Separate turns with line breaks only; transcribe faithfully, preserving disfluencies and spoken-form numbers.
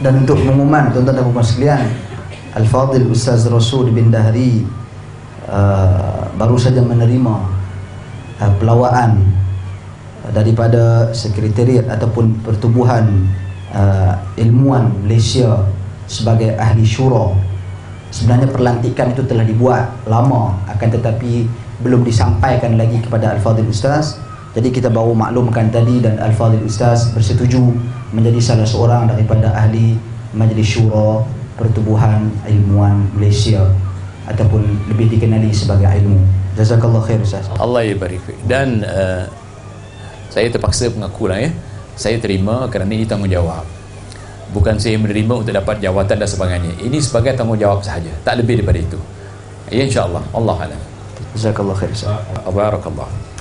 Dan untuk pengumuman tuan-tuan dan puan sekalian, Al-Fadil Ustaz Rasul bin Dahri uh, baru saja menerima uh, pelawaan uh, daripada sekretariat ataupun pertubuhan uh, ilmuwan Malaysia sebagai ahli syura. Sebenarnya perlantikan itu telah dibuat lama, akan tetapi belum disampaikan lagi kepada Al-Fadil Ustaz. Jadi kita baru maklumkan tadi, dan Al-Fadil Ustaz bersetuju menjadi salah seorang daripada ahli Majlis Syura Pertubuhan Ilmuwan Malaysia, ataupun lebih dikenali sebagai ilmu. Jazakallah khair Ustaz.
Allah yabarik. Dan uh, saya terpaksa mengakulah ya, saya terima kerana ini tanggungjawab. Bukan saya menerima untuk dapat jawatan dan sebagainya. Ini sebagai tanggungjawab sahaja, tak lebih daripada itu. Ya, insya-Allah. Allah alam.
Jazakallah khair Ustaz.
Barakallah.